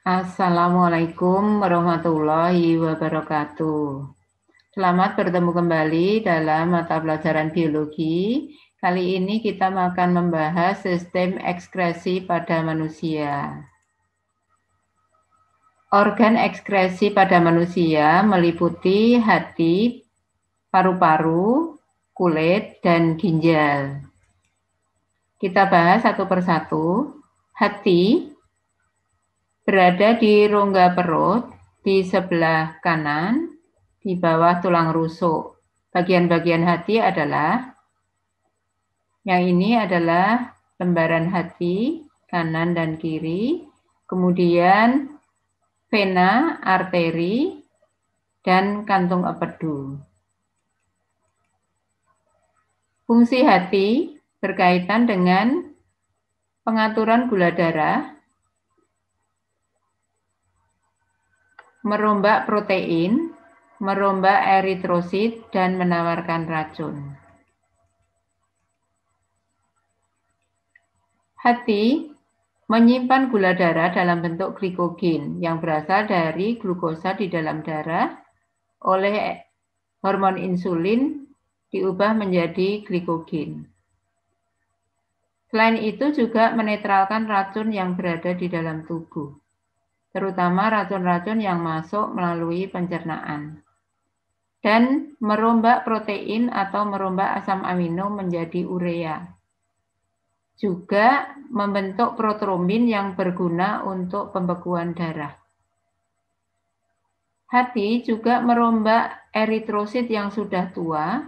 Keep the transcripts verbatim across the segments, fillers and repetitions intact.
Assalamualaikum warahmatullahi wabarakatuh. Selamat bertemu kembali dalam mata pelajaran biologi. Kali ini kita akan membahas sistem ekskresi pada manusia. Organ ekskresi pada manusia meliputi hati, paru-paru, kulit, dan ginjal. Kita bahas satu persatu. Hati berada di rongga perut di sebelah kanan di bawah tulang rusuk. Bagian-bagian hati adalah yang ini adalah lembaran hati kanan dan kiri, kemudian vena, arteri, dan kantung empedu. Fungsi hati berkaitan dengan pengaturan gula darah, merombak protein, merombak eritrosit, dan menawarkan racun. Hati menyimpan gula darah dalam bentuk glikogen yang berasal dari glukosa di dalam darah oleh hormon insulin diubah menjadi glikogen. Selain itu juga menetralkan racun yang berada di dalam tubuh, terutama racun-racun yang masuk melalui pencernaan, dan merombak protein atau merombak asam amino menjadi urea. Juga membentuk protrombin yang berguna untuk pembekuan darah. Hati juga merombak eritrosit yang sudah tua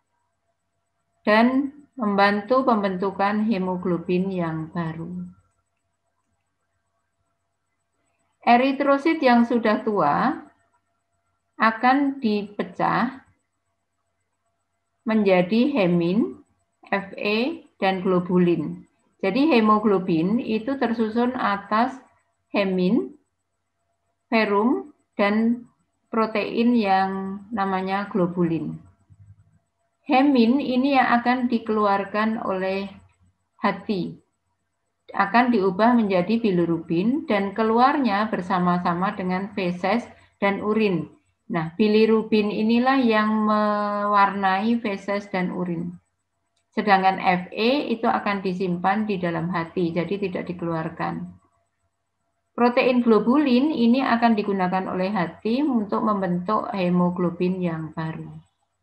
dan membantu pembentukan hemoglobin yang baru. Eritrosit yang sudah tua akan dipecah menjadi hemin, Fe, dan globulin. Jadi hemoglobin itu tersusun atas hemin, verum, dan protein yang namanya globulin. Hemin ini yang akan dikeluarkan oleh hati, akan diubah menjadi bilirubin dan keluarnya bersama-sama dengan feses dan urin. Nah, bilirubin inilah yang mewarnai feses dan urin. Sedangkan Fe itu akan disimpan di dalam hati, jadi tidak dikeluarkan. Protein globulin ini akan digunakan oleh hati untuk membentuk hemoglobin yang baru.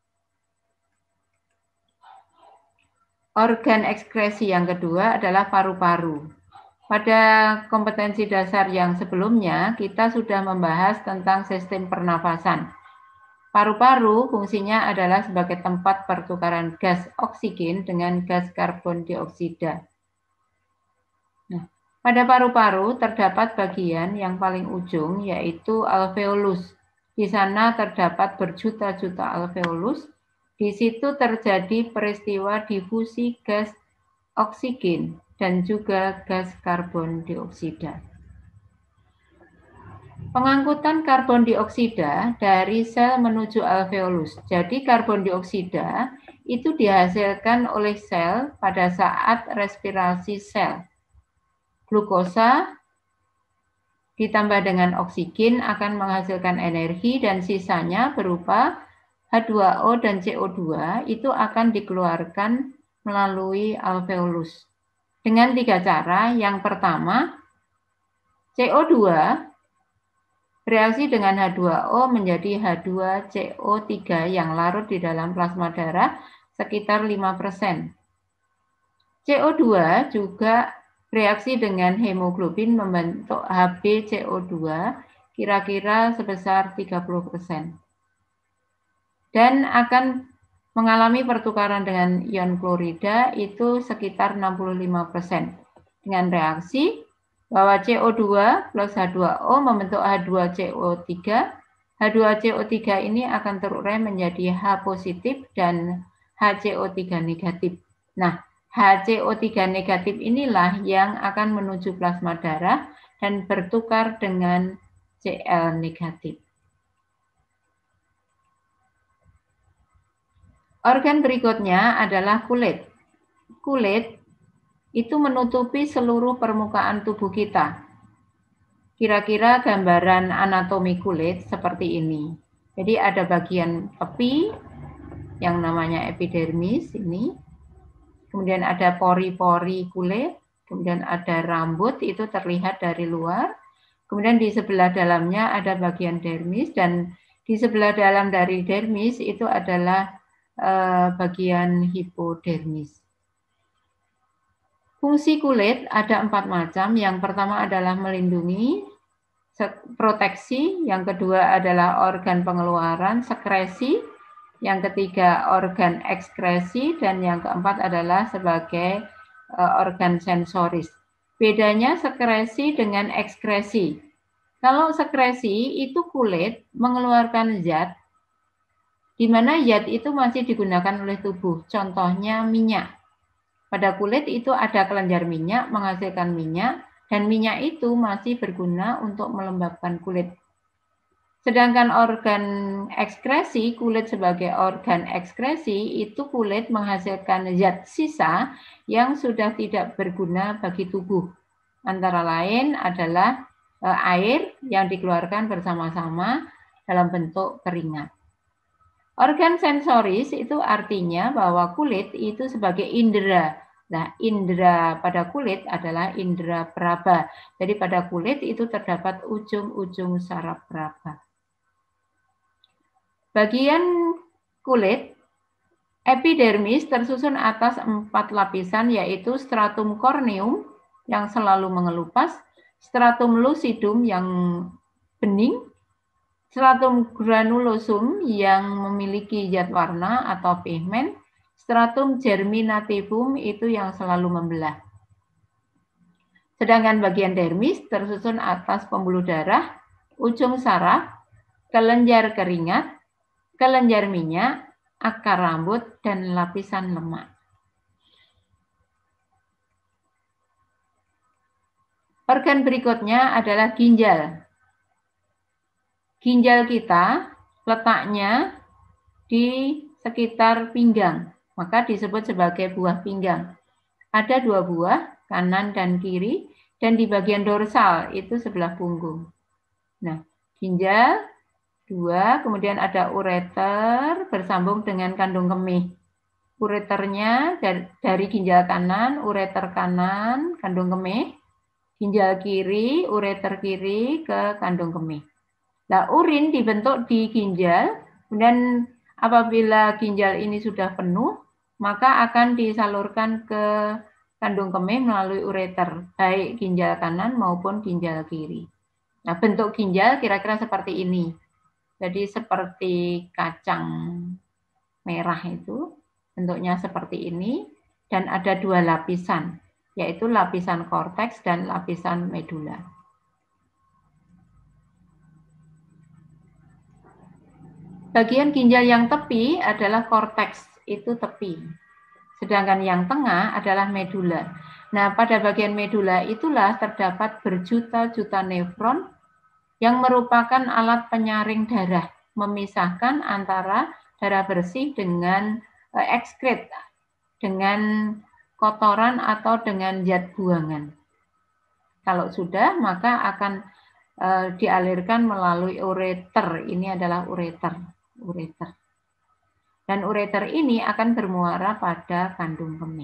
Organ ekskresi yang kedua adalah paru-paru. Pada kompetensi dasar yang sebelumnya, kita sudah membahas tentang sistem pernafasan. Paru-paru fungsinya adalah sebagai tempat pertukaran gas oksigen dengan gas karbon dioksida. Nah, pada paru-paru terdapat bagian yang paling ujung yaitu alveolus. Di sana terdapat berjuta-juta alveolus. Di situ terjadi peristiwa difusi gas oksigen dan juga gas karbon dioksida. Pengangkutan karbon dioksida dari sel menuju alveolus. Jadi karbon dioksida itu dihasilkan oleh sel pada saat respirasi sel. Glukosa ditambah dengan oksigen akan menghasilkan energi dan sisanya berupa H dua O dan C O dua itu akan dikeluarkan melalui alveolus. Dengan tiga cara. Yang pertama, C O dua bereaksi dengan H dua O menjadi H dua C O tiga yang larut di dalam plasma darah sekitar lima persen. C O dua juga bereaksi dengan hemoglobin membentuk H B C O dua kira-kira sebesar tiga puluh persen. Dan akan mengalami pertukaran dengan ion klorida itu sekitar enam puluh lima persen. Dengan reaksi bahwa C O dua plus H dua O membentuk H dua C O tiga. H dua C O tiga ini akan terurai menjadi H positif dan H C O tiga negatif. Nah, H C O tiga negatif inilah yang akan menuju plasma darah dan bertukar dengan Cl negatif. Organ berikutnya adalah kulit. Kulit itu menutupi seluruh permukaan tubuh kita. kira-kira gambaran anatomi kulit seperti ini. Jadi ada bagian tepi yang namanya epidermis ini, kemudian ada pori-pori kulit, kemudian ada rambut itu terlihat dari luar, kemudian di sebelah dalamnya ada bagian dermis, dan di sebelah dalam dari dermis itu adalah eh, bagian hipodermis. Fungsi kulit ada empat macam. Yang pertama adalah melindungi, proteksi, yang kedua adalah organ pengeluaran, sekresi, yang ketiga organ ekskresi, dan yang keempat adalah sebagai uh, organ sensoris. Bedanya sekresi dengan ekskresi. Kalau sekresi itu kulit mengeluarkan zat, di mana zat itu masih digunakan oleh tubuh. Contohnya minyak. Pada kulit itu ada kelenjar minyak menghasilkan minyak, dan minyak itu masih berguna untuk melembabkan kulit. Sedangkan organ ekskresi, kulit sebagai organ ekskresi, itu kulit menghasilkan zat sisa yang sudah tidak berguna bagi tubuh. Antara lain adalah e, air yang dikeluarkan bersama-sama dalam bentuk keringat. Organ sensoris itu artinya bahwa kulit itu sebagai indera. Nah, indera pada kulit adalah indera peraba. Jadi pada kulit itu terdapat ujung-ujung saraf peraba. Bagian kulit epidermis tersusun atas empat lapisan, yaitu stratum corneum yang selalu mengelupas, stratum lucidum yang bening, stratum granulosum yang memiliki zat warna atau pigmen, stratum germinativum itu yang selalu membelah. Sedangkan bagian dermis tersusun atas pembuluh darah, ujung saraf, kelenjar keringat, kelenjar minyak, akar rambut, dan lapisan lemak. Organ berikutnya adalah ginjal. Ginjal kita letaknya di sekitar pinggang, maka disebut sebagai buah pinggang. Ada dua buah, kanan dan kiri, dan di bagian dorsal itu sebelah punggung. Nah, ginjal dua, kemudian ada ureter bersambung dengan kandung kemih. Ureternya dari, dari ginjal kanan, ureter kanan, kandung kemih, ginjal kiri, ureter kiri ke kandung kemih. Nah, urin dibentuk di ginjal, dan apabila ginjal ini sudah penuh, maka akan disalurkan ke kandung kemih melalui ureter, baik ginjal kanan maupun ginjal kiri. Nah, bentuk ginjal kira-kira seperti ini. Jadi seperti kacang merah itu, bentuknya seperti ini, dan ada dua lapisan, yaitu lapisan korteks dan lapisan medula. Bagian ginjal yang tepi adalah korteks, itu tepi. Sedangkan yang tengah adalah medula. Nah, pada bagian medula itulah terdapat berjuta-juta nefron yang merupakan alat penyaring darah, memisahkan antara darah bersih dengan ekskret, dengan kotoran atau dengan zat buangan. Kalau sudah, maka akan uh, dialirkan melalui ureter. Ini adalah ureter. ureter. Dan ureter ini akan bermuara pada kandung kemih.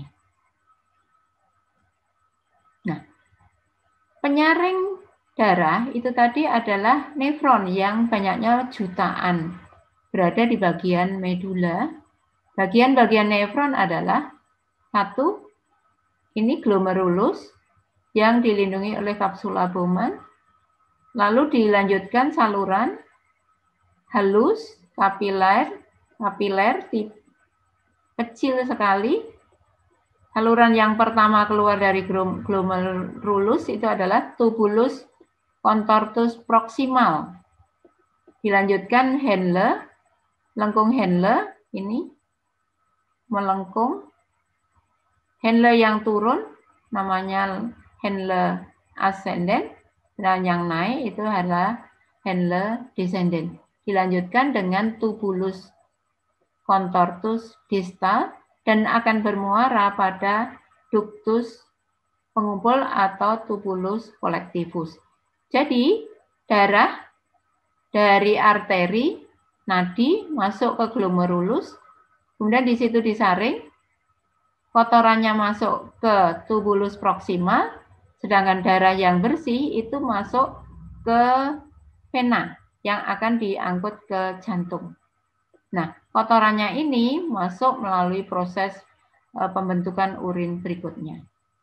Nah, penyaring darah itu tadi adalah nefron yang banyaknya jutaan berada di bagian medula. Bagian-bagian nefron adalah satu, ini glomerulus yang dilindungi oleh kapsula Bowman, lalu dilanjutkan saluran halus, kapiler, kapiler kecil sekali. Saluran yang pertama keluar dari glomerulus itu adalah tubulus contortus proximal. Dilanjutkan Henle, lengkung Henle, ini melengkung. Henle yang turun namanya Henle ascendent, dan yang naik itu adalah Henle descendent. Dilanjutkan dengan tubulus contortus distal dan akan bermuara pada ductus pengumpul atau tubulus collectivus. Jadi, darah dari arteri, nadi, masuk ke glomerulus, kemudian di situ disaring, kotorannya masuk ke tubulus proximal, sedangkan darah yang bersih itu masuk ke vena yang akan diangkut ke jantung. Nah, kotorannya ini masuk melalui proses uh, pembentukan urin berikutnya.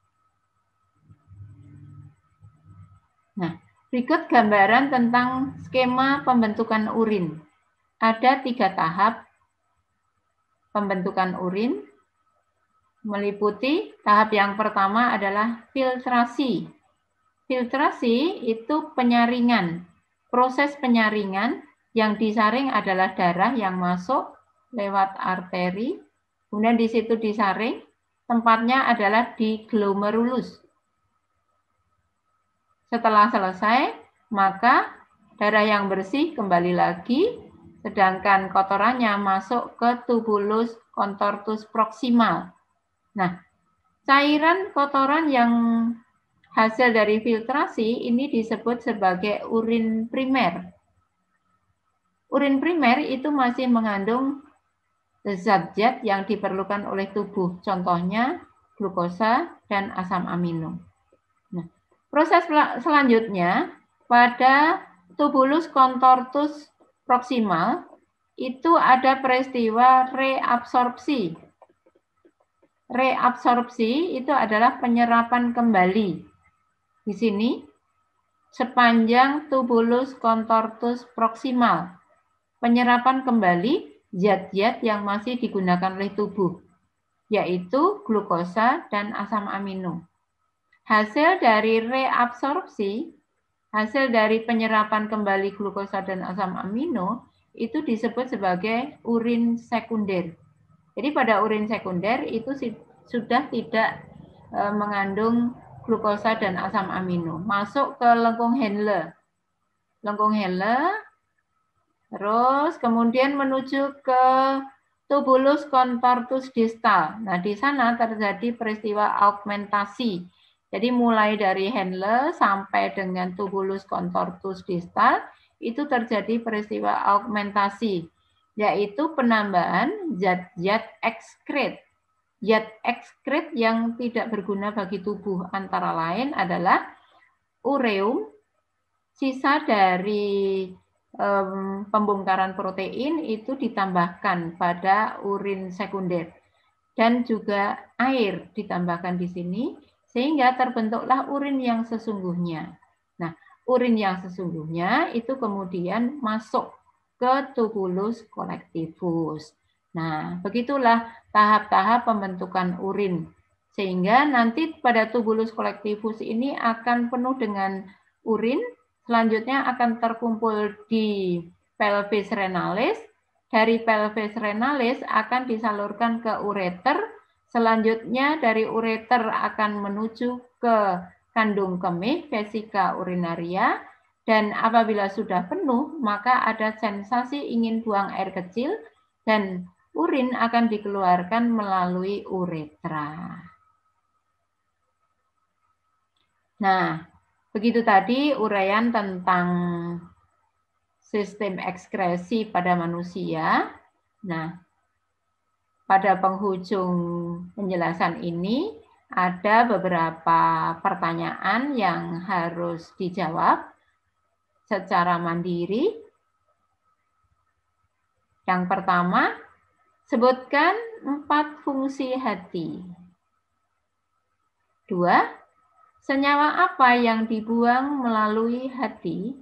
Nah, berikut gambaran tentang skema pembentukan urin. Ada tiga tahap pembentukan urin, meliputi tahap yang pertama adalah filtrasi. Filtrasi itu penyaringan. Proses penyaringan yang disaring adalah darah yang masuk lewat arteri, kemudian di situ disaring, tempatnya adalah di glomerulus. Setelah selesai, maka darah yang bersih kembali lagi, sedangkan kotorannya masuk ke tubulus contortus proximal. Nah, cairan kotoran yang hasil dari filtrasi ini disebut sebagai urin primer. Urin primer itu masih mengandung zat-zat yang diperlukan oleh tubuh, contohnya glukosa dan asam amino. Nah, proses selanjutnya pada tubulus contortus proximal itu ada peristiwa reabsorpsi. Reabsorpsi itu adalah penyerapan kembali. Di sini sepanjang tubulus contortus proximal. Penyerapan kembali zat-zat yang masih digunakan oleh tubuh, yaitu glukosa dan asam amino. Hasil dari reabsorpsi, hasil dari penyerapan kembali glukosa dan asam amino, itu disebut sebagai urin sekunder. Jadi pada urin sekunder itu sudah tidak e, mengandung glukosa dan asam amino. Masuk ke lengkung Henle. Lengkung Henle, terus kemudian menuju ke tubulus contortus distal. Nah, di sana terjadi peristiwa augmentasi. Jadi mulai dari Henle sampai dengan tubulus contortus distal itu terjadi peristiwa augmentasi, yaitu penambahan zat-zat ekskret. Zat ekskret yang tidak berguna bagi tubuh antara lain adalah ureum, sisa dari um, pembongkaran protein itu ditambahkan pada urin sekunder, dan juga air ditambahkan di sini sehingga terbentuklah urin yang sesungguhnya. Nah, urin yang sesungguhnya itu kemudian masuk ke tubulus colectivus. Nah, begitulah tahap-tahap pembentukan urin. Sehingga nanti pada tubulus colectivus ini akan penuh dengan urin, selanjutnya akan terkumpul di pelvis renalis, dari pelvis renalis akan disalurkan ke ureter, selanjutnya dari ureter akan menuju ke kandung kemih, vesika urinaria, dan apabila sudah penuh, maka ada sensasi ingin buang air kecil, dan urin akan dikeluarkan melalui uretra. Nah, begitu tadi uraian tentang sistem ekskresi pada manusia. Nah, pada penghujung penjelasan ini ada beberapa pertanyaan yang harus dijawab secara mandiri. Yang pertama, sebutkan empat fungsi hati. Dua, senyawa apa yang dibuang melalui hati?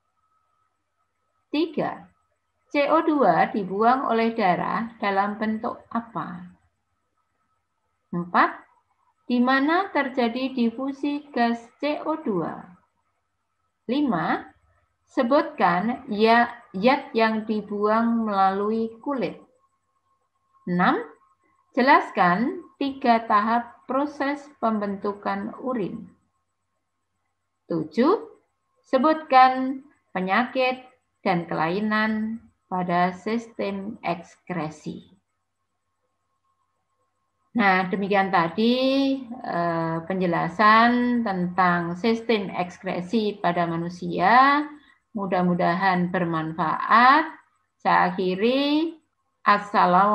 Tiga, C O dua dibuang oleh darah dalam bentuk apa? Empat, di mana terjadi difusi gas C O dua? Lima, sebutkan zat yang dibuang melalui kulit. Enam, jelaskan tiga tahap proses pembentukan urin. Tujuh, sebutkan penyakit dan kelainan pada sistem ekskresi. Nah, demikian tadi eh, penjelasan tentang sistem ekskresi pada manusia. Mudah-mudahan bermanfaat. Saya akhiri.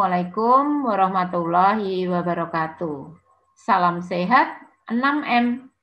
Assalamualaikum warahmatullahi wabarakatuh. Salam sehat enam M.